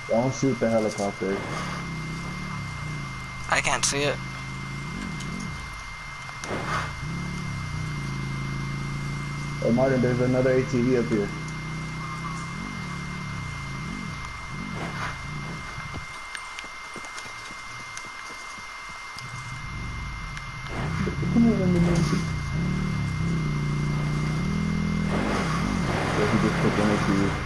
Don't shoot the helicopter. I can't see it. Oh, Martin, there's another ATV up here. Come on, yeah, he just took an ATV.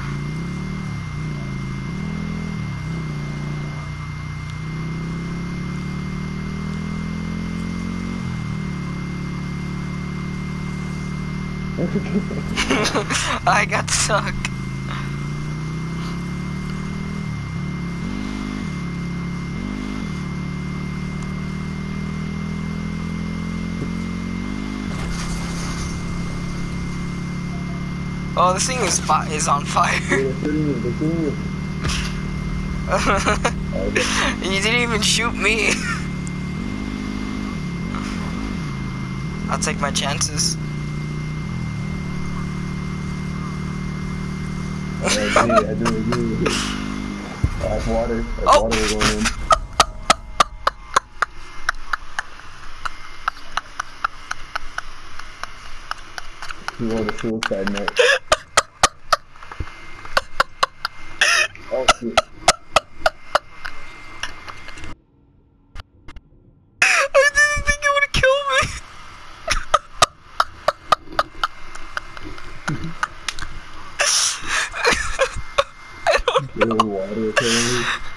I got stuck. Oh, this thing is on fire. They're shooting you, they're shooting you. You didn't even shoot me. I'll take my chances. I do. That's water. That's Oh. water going in. He wrote a suicide note. Oh shit. I didn't think it would kill me. I don't know. Water apparently.